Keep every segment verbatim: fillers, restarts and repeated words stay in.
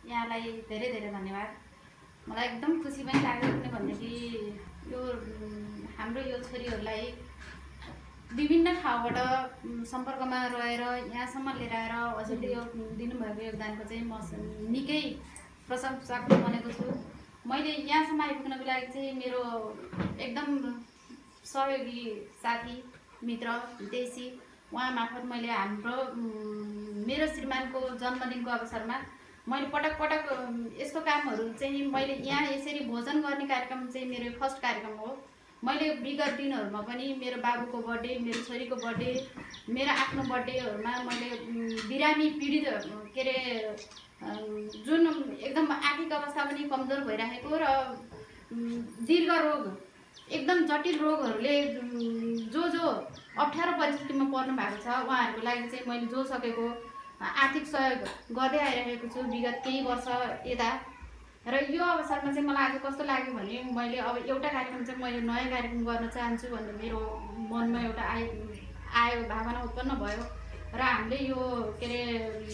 यहाँलाई धेरै धेरै धन्यवाद। मलाई एकदम खुसी पनि लाग्यो किनभनेदेखि यो हाम्रो यो छोरीहरूलाई विभिन्न ठाउँबाट सम्पर्कमा रहेर यहाँसम्म लिएर आएर हजुरले यो दिनुभएको योगदानको चाहिँ म निकै प्रशंसक बनेको छु। मैले यहाँसम्म आइपुग्नको लागि चाहिँ मेरो एकदम सहयोगी साथी मित्र हितैषी उहाँ मार्फत मैले हाम्रो मेरो श्रीमानको जन्मदिनको अवसरमा मैले पटक पटक यस्तो कामहरू चाहिँ मैले यहाँ यसरी भोजन गर्ने कार्यक्रम चाहिँ मेरो फर्स्ट कार्यक्रम हो। मैले विगत दिनहरूमा पनि मेरो बाबुको बर्थडे, मेरो छोरीको बर्थडे, मेरो आफ्नो बर्थडेहरूमा मैले बिरामी पीडित के अरे जुन एकदम आर्थिक अवस्था पनि कमजोर भइरहेको र दीर्घ रोग एकदम जटिल रोगहरूले जो जो अप्ठ्यारो परिस्थितिमा पर्नु भएको छ उहाँहरूको लागि चाहिँ मैले जो सकेको आर्थिक सहयोग गर्दै आइरहेको छु विगत केही वर्ष यता। र यो अवसरमा चाहिँ मलाई आज कस्तो लाग्यो भने मैले अब एउटा कार्यक्रम चाहिँ मैले नयाँ कार्यक्रम गर्न चाहन्छु भन्ने मेरो मनमा एउटा आयो आयो भावना उत्पन्न भयो र हामीले यो के अरे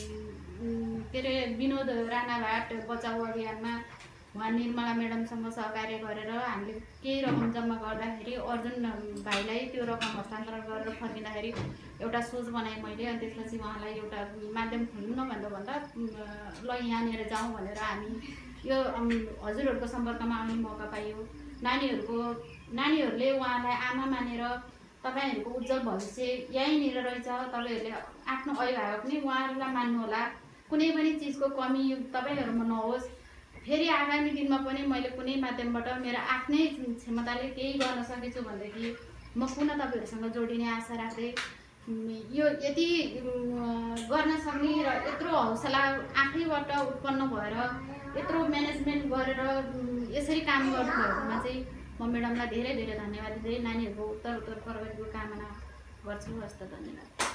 के अरे विनोद राणाघाट बचाउ अभियानमा उहाँ निर्मला म्याडमसँग सहकार्य गरेर हामीले केही रकम जम्मा गर्दाखेरि अर्जुन भाइलाई त्यो रकम हस्तान्तरण गरेर फर्किँदाखेरि एउटा सोच बनाएँ मैले। अनि त्यसपछि उहाँलाई एउटा माध्यम खोल्नु न भन्दा भन्दा ल यहाँनिर जाउँ भनेर हामी यो हजुरहरूको सम्पर्कमा आउने मौका पाइयो। नानीहरूको नानीहरूले उहाँलाई आमा मानेर तपाईँहरूको उज्जवल भविष्य यहीँनिर रहेछ, तपाईँहरूले आफ्नो अभिभावक पनि उहाँहरूलाई मान्नुहोला, कुनै पनि चिजको कमी तपाईँहरूमा नहोस्। फेरि आगामी दिनमा पनि मैले कुनै माध्यमबाट मेरो आफ्नै क्षमताले केही गर्न सकेछु भनेदेखि म पुनः तपाईँहरूसँग जोडिने आशा राख्दै यो यति गर्न सक्ने र यत्रो हौसला आफैबाट उत्पन्न भएर यत्रो म्यानेजमेन्ट गरेर यसरी काम गर्नुभएकोमा चाहिँ म म्याडमलाई धेरै धेरै धन्यवाद दिँदै नानीहरूको उत्तर उत्तर प्रगतिको कामना गर्छु। हस्त धन्यवाद।